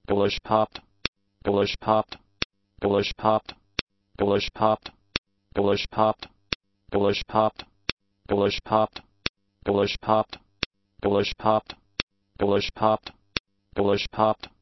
caliche-topped, caliche-topped, caliche-topped, caliche-topped, caliche-topped, caliche-topped, caliche-topped, caliche-topped, caliche-topped, caliche-topped, caliche-topped,